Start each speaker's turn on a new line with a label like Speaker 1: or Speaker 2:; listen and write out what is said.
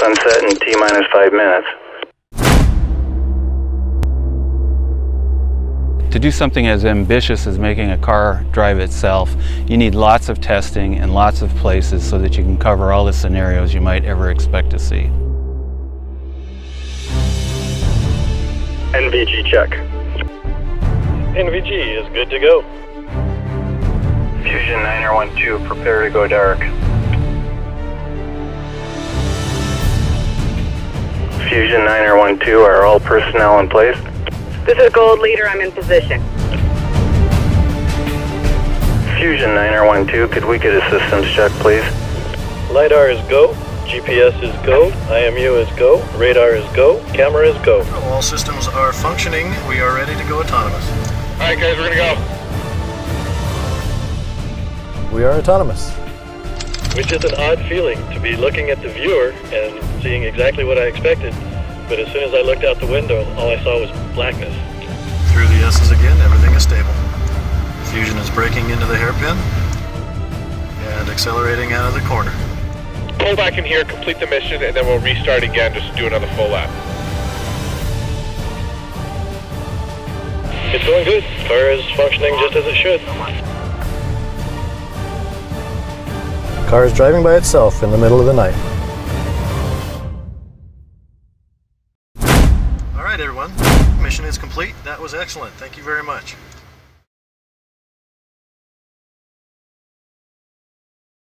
Speaker 1: sunset in T-minus 5 minutes.
Speaker 2: To do something as ambitious as making a car drive itself, you need lots of testing and lots of places so that you can cover all the scenarios you might ever expect to see.
Speaker 1: NVG check.
Speaker 3: NVG is good to go.
Speaker 1: Fusion 9R12, prepare to go dark. Fusion 9R12, are all personnel in place?
Speaker 4: This is Gold Leader, I'm in position.
Speaker 1: Fusion 9R12, could we get a systems check, please?
Speaker 3: LiDAR is go, GPS is go, IMU is go, radar is go, camera is go.
Speaker 5: All systems are functioning. We are ready to go autonomous.
Speaker 3: Alright guys, we're gonna go.
Speaker 5: We are autonomous.
Speaker 3: Which is an odd feeling to be looking at the viewer and seeing exactly what I expected. But as soon as I looked out the window, all I saw was blackness.
Speaker 5: Through the S's again, everything is stable. Fusion is braking into the hairpin and accelerating out of the corner.
Speaker 6: Pull back in here, complete the mission, and then we'll restart again just to do another full lap.
Speaker 3: It's going good. Car is functioning just as it should.
Speaker 5: Car is driving by itself in the middle of the night. All right, everyone. Mission is complete. That was excellent. Thank you very much.